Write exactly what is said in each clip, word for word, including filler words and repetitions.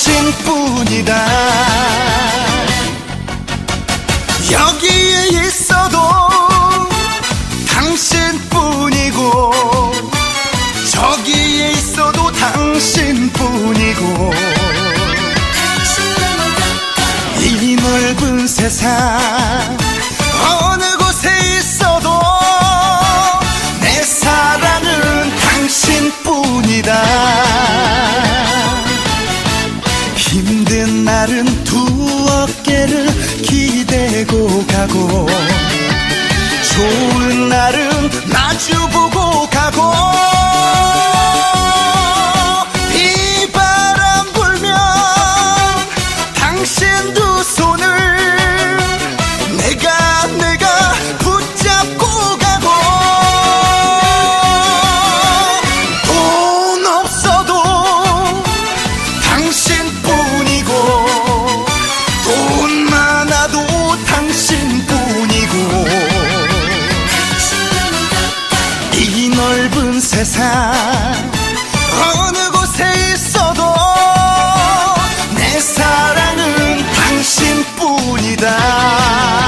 당신뿐이다. 여기에 있어도 당신뿐이고 저기에 있어도 당신뿐이고 이 넓은 세상 어느 곳에 있어도 내 사랑은 당신뿐이다. 힘든 날은 두 어깨를 기대고 가고 좋은 날은 마주보고 가고 비바람 불면 당신 두 손을 내가 내가 붙잡고 가고 돈 없어도 당신뿐이고 돈 많아도 당신뿐이고 이 넓은 세상 어느 곳에 있어도 내 사랑은 당신뿐이다.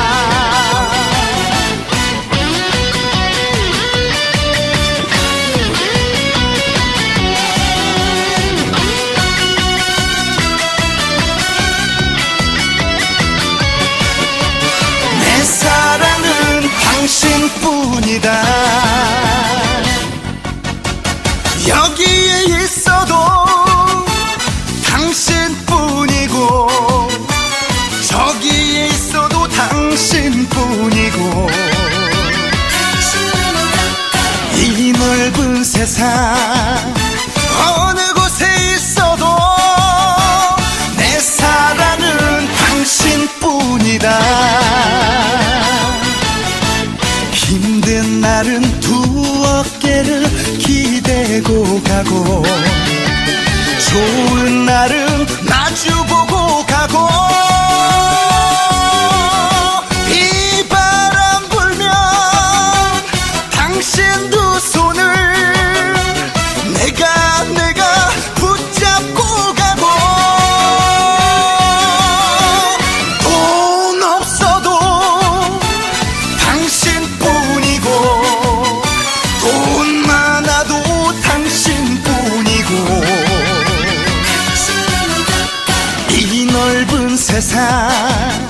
내 사랑은 당신뿐이다. 여기에 있어도 당신뿐이고 저기에 있어도 당신뿐이고 이 넓은 세상 어느 곳에 있어도 내 사랑은 당신뿐이다. 힘든 날은 두 어깨를 기대고 가고 좋은 날은 마주보고 가고 비바람 불면 당신 두 손을 내가 내가 붙잡고 가고 돈 없어도 당신뿐이고 돈 많아도 당신뿐이고 이 넓은 세상